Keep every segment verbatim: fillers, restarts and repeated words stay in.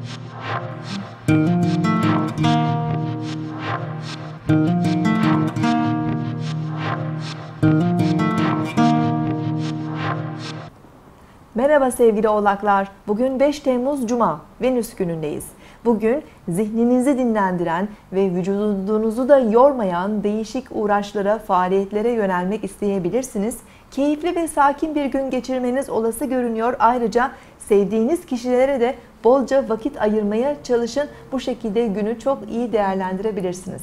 Merhaba sevgili oğlaklar. Bugün beş Temmuz Cuma, Venüs günündeyiz. Bugün zihninizi dinlendiren ve vücudunuzu da yormayan değişik uğraşlara, faaliyetlere yönelmek isteyebilirsiniz. Keyifli ve sakin bir gün geçirmeniz olası görünüyor. Ayrıca sevdiğiniz kişilere de bolca vakit ayırmaya çalışın. Bu şekilde günü çok iyi değerlendirebilirsiniz.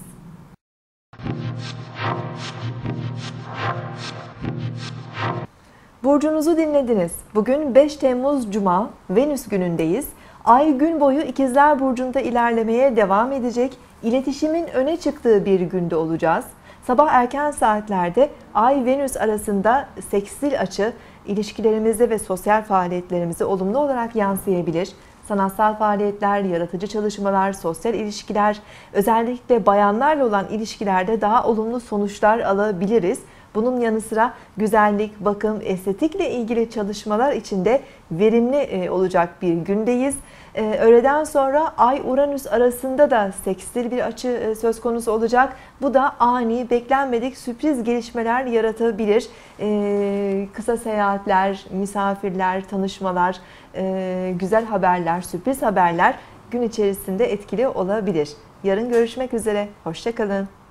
Burcunuzu dinlediniz. Bugün beş Temmuz Cuma, Venüs günündeyiz. Ay gün boyu İkizler Burcu'nda ilerlemeye devam edecek. İletişimin öne çıktığı bir günde olacağız. Sabah erken saatlerde Ay-Venüs arasında sekstil açı ilişkilerimize ve sosyal faaliyetlerimize olumlu olarak yansıyabilir. Sanatsal faaliyetler, yaratıcı çalışmalar, sosyal ilişkiler, özellikle bayanlarla olan ilişkilerde daha olumlu sonuçlar alabiliriz. Bunun yanı sıra güzellik, bakım, estetikle ilgili çalışmalar için de verimli olacak bir gündeyiz. Öğleden sonra Ay-Uranüs arasında da sekstil bir açı söz konusu olacak. Bu da ani, beklenmedik sürpriz gelişmeler yaratabilir. Kısa seyahatler, misafirler, tanışmalar, güzel haberler, sürpriz haberler gün içerisinde etkili olabilir. Yarın görüşmek üzere. Hoşça kalın.